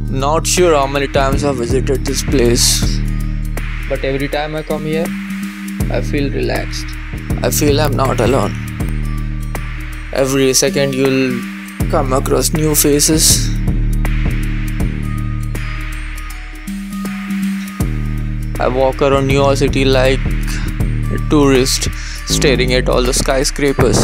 Not sure how many times I've visited this place, but every time I come here, I feel relaxed. I feel I'm not alone. Every second you'll come across new faces. I walk around New York City like a tourist, staring at all the skyscrapers.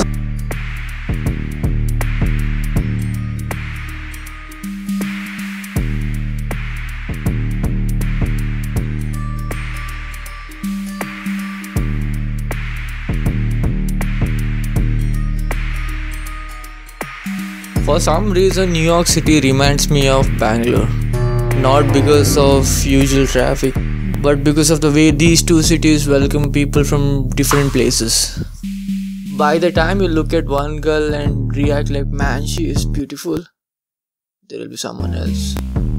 For some reason, New York City reminds me of Bangalore. Not because of usual traffic, but because of the way these two cities welcome people from different places. By the time you look at one girl and react like, man, she is beautiful, there will be someone else.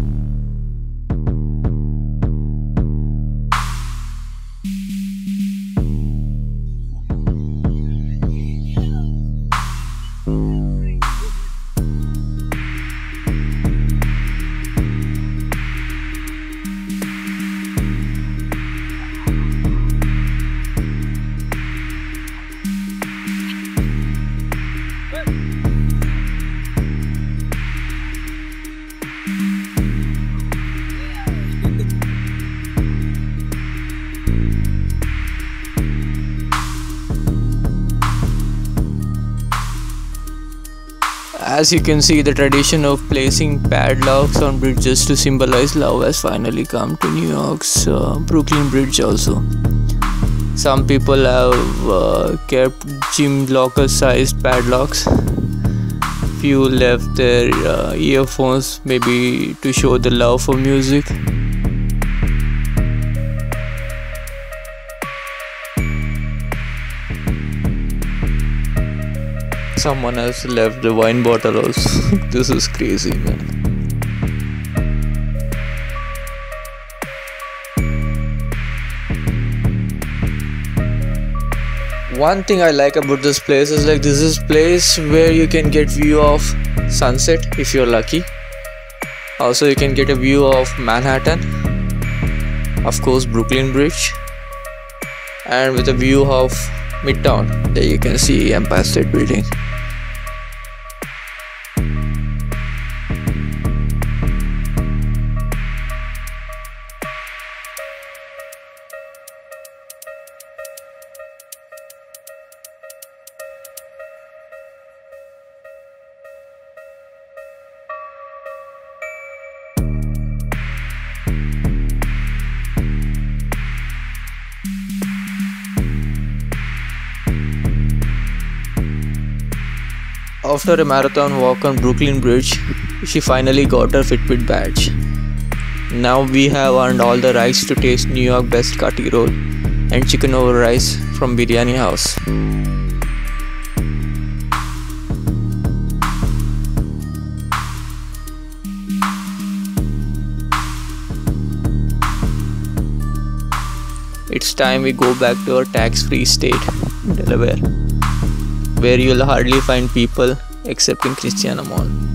As you can see, the tradition of placing padlocks on bridges to symbolize love has finally come to New York's Brooklyn Bridge also. Some people have kept gym locker sized padlocks. Few left their earphones, maybe to show the love for music. Someone has left the wine bottle also. This is crazy, man. One thing I like about this place is like this is place where you can get view of sunset if you're lucky. Also you can get a view of Manhattan, of course Brooklyn Bridge, and with a view of Midtown. There you can see Empire State Building. After a marathon walk on Brooklyn Bridge, she finally got her Fitbit badge. Now we have earned all the rights to taste New York best kati roll and chicken over rice from Biryani House. It's time we go back to our tax-free state, Delaware, where you'll hardly find people except in Christiana Mall.